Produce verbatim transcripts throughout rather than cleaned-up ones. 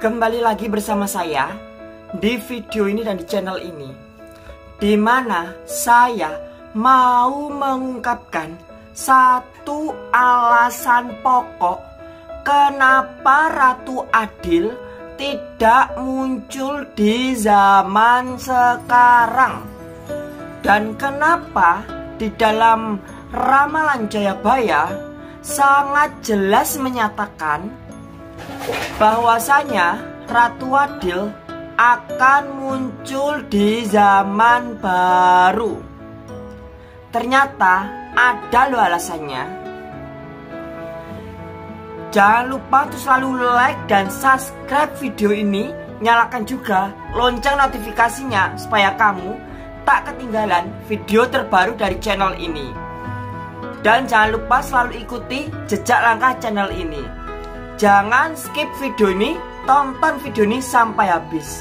Kembali lagi bersama saya di video ini dan di channel ini, di mana saya mau mengungkapkan satu alasan pokok kenapa Ratu Adil tidak muncul di zaman sekarang, dan kenapa di dalam ramalan Jayabaya sangat jelas menyatakan bahwasanya Ratu Adil akan muncul di zaman baru. Ternyata ada loh alasannya. Jangan lupa untuk selalu like dan subscribe video ini. Nyalakan juga lonceng notifikasinya supaya kamu tak ketinggalan video terbaru dari channel ini. Dan jangan lupa selalu ikuti jejak langkah channel ini. Jangan skip video ini, tonton video ini sampai habis.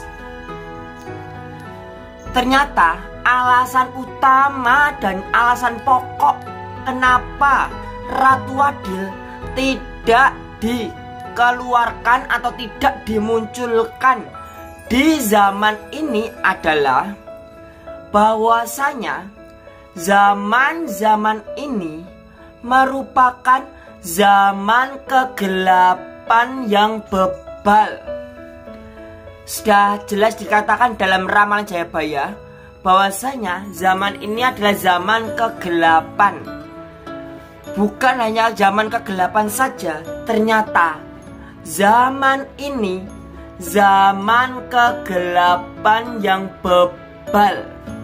Ternyata alasan utama dan alasan pokok kenapa Ratu Adil tidak dikeluarkan atau tidak dimunculkan di zaman ini adalah bahwasanya zaman-zaman ini merupakan zaman kegelapan yang bebal. Sudah jelas dikatakan dalam ramalan Jayabaya bahwasanya zaman ini adalah zaman kegelapan. Bukan hanya zaman kegelapan saja, ternyata zaman ini zaman kegelapan yang bebal,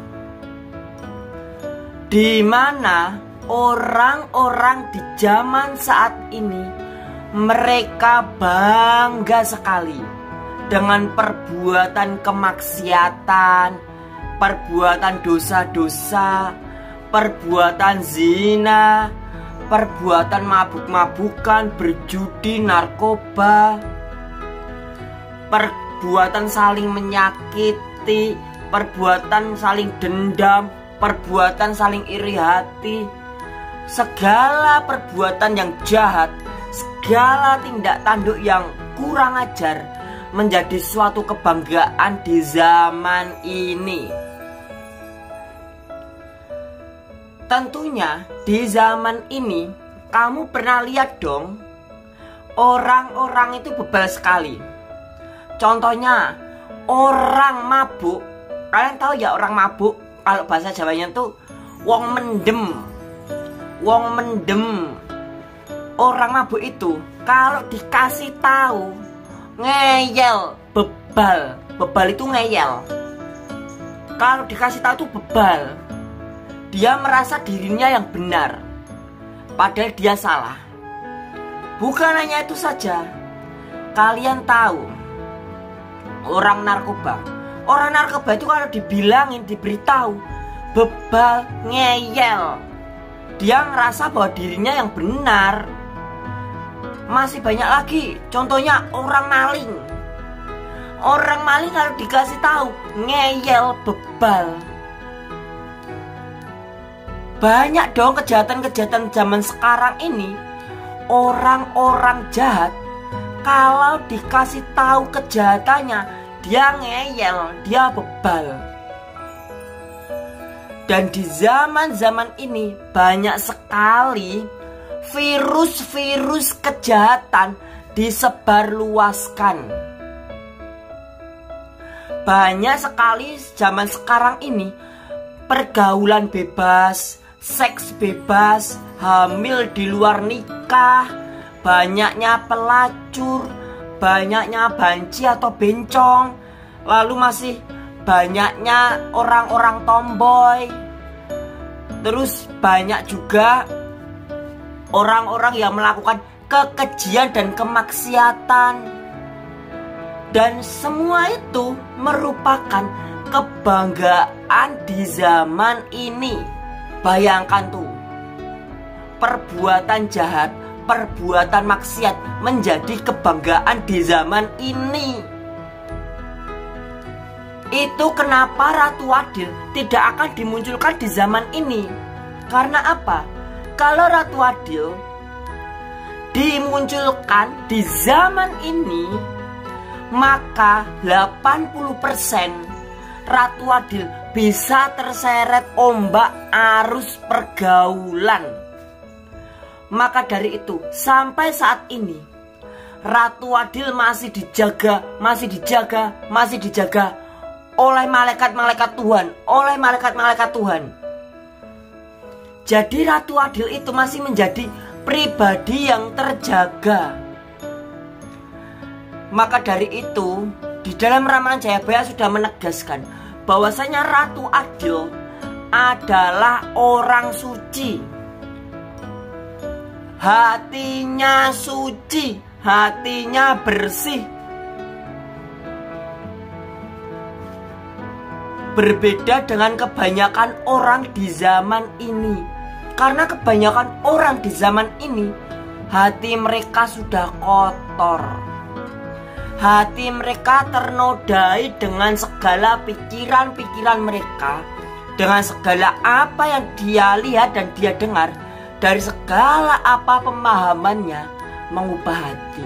di mana orang-orang di zaman saat ini mereka bangga sekali dengan perbuatan kemaksiatan, perbuatan dosa-dosa, perbuatan zina, perbuatan mabuk-mabukan, berjudi, narkoba, perbuatan saling menyakiti, perbuatan saling dendam, perbuatan saling iri hati. Segala perbuatan yang jahat, segala tindak tanduk yang kurang ajar menjadi suatu kebanggaan di zaman ini. Tentunya di zaman ini kamu pernah lihat dong, orang-orang itu bebal sekali. Contohnya orang mabuk. Kalian tahu ya orang mabuk, kalau bahasa Jawanya tuh wong mendem. Wong mendem. Orang mabuk itu kalau dikasih tahu ngeyel, bebal. Bebal itu ngeyel. Kalau dikasih tahu tuh bebal. Dia merasa dirinya yang benar, padahal dia salah. Bukan hanya itu saja. Kalian tahu orang narkoba. Orang narkoba itu kalau dibilangin, diberitahu bebal, ngeyel, dia ngerasa bahwa dirinya yang benar. Masih banyak lagi. Contohnya orang maling. Orang maling kalau dikasih tahu ngeyel, bebal. Banyak dong kejahatan-kejahatan zaman sekarang ini. Orang-orang jahat kalau dikasih tahu kejahatannya, dia ngeyel, dia bebal. Dan di zaman-zaman ini banyak sekali virus-virus kejahatan disebarluaskan. Banyak sekali zaman sekarang ini pergaulan bebas, seks bebas, hamil di luar nikah, banyaknya pelacur, banyaknya banci atau bencong, lalu masih banyaknya orang-orang tomboy. Terus banyak juga orang-orang yang melakukan kekejian dan kemaksiatan. Dan semua itu merupakan kebanggaan di zaman ini. Bayangkan tuh, perbuatan jahat, perbuatan maksiat menjadi kebanggaan di zaman ini. Itu kenapa Ratu Adil tidak akan dimunculkan di zaman ini. Karena apa? Kalau Ratu Adil dimunculkan di zaman ini, maka delapan puluh persen Ratu Adil bisa terseret ombak arus pergaulan. Maka dari itu, sampai saat ini Ratu Adil masih dijaga, masih dijaga, masih dijaga oleh malaikat-malaikat Tuhan, oleh malaikat-malaikat Tuhan. Jadi Ratu Adil itu masih menjadi pribadi yang terjaga. Maka dari itu, di dalam ramalan Jayabaya sudah menegaskan bahwasanya Ratu Adil adalah orang suci. Hatinya suci, hatinya bersih. Berbeda dengan kebanyakan orang di zaman ini. Karena kebanyakan orang di zaman ini hati mereka sudah kotor. Hati mereka ternodai dengan segala pikiran-pikiran mereka, dengan segala apa yang dia lihat dan dia dengar, dari segala apa pemahamannya mengubah hati.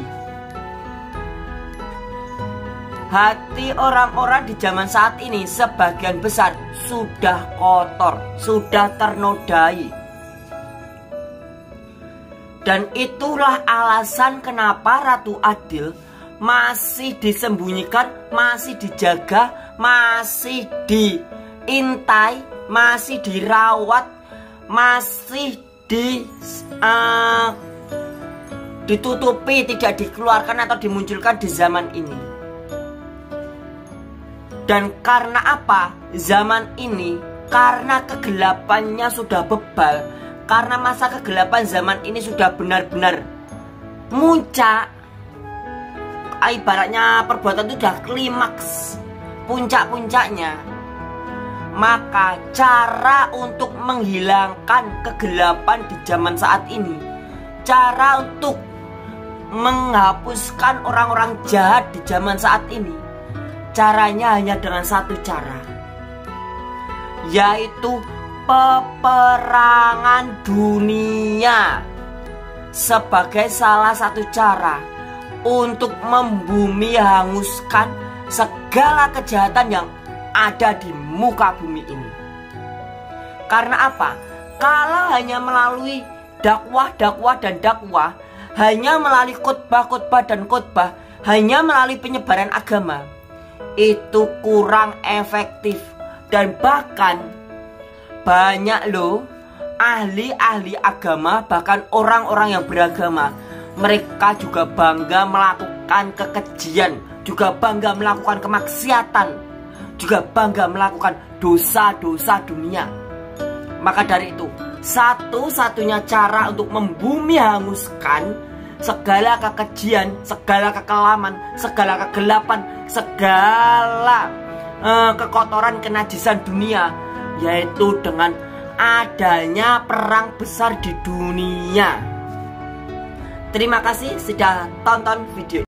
Hati orang-orang di zaman saat ini sebagian besar sudah kotor, sudah ternodai. Dan itulah alasan kenapa Ratu Adil masih disembunyikan, masih dijaga, masih diintai, masih dirawat, masih di uh, ditutupi, tidak dikeluarkan atau dimunculkan di zaman ini. Dan karena apa? Zaman ini karena kegelapannya sudah bebal, karena masa kegelapan zaman ini sudah benar-benar muncak. Ibaratnya perbuatan itu sudah klimaks, puncak-puncaknya. Maka cara untuk menghilangkan kegelapan di zaman saat ini, cara untuk menghapuskan orang-orang jahat di zaman saat ini, caranya hanya dengan satu cara, yaitu peperangan dunia. Sebagai salah satu cara untuk membumi hanguskan segala kejahatan yang ada di muka bumi ini. Karena apa? Kalau hanya melalui dakwah-dakwah dan dakwah, hanya melalui khotbah-khotbah dan khotbah, hanya melalui penyebaran agama, itu kurang efektif. Dan bahkan banyak loh ahli-ahli agama, bahkan orang-orang yang beragama, mereka juga bangga melakukan kekejian, juga bangga melakukan kemaksiatan, juga bangga melakukan dosa-dosa dunia. Maka dari itu, satu-satunya cara untuk membumi hanguskan segala kekejian, segala kekelaman, segala kegelapan, segala uh, kekotoran, kenajisan dunia, yaitu dengan adanya perang besar di dunia. Terima kasih sudah tonton video.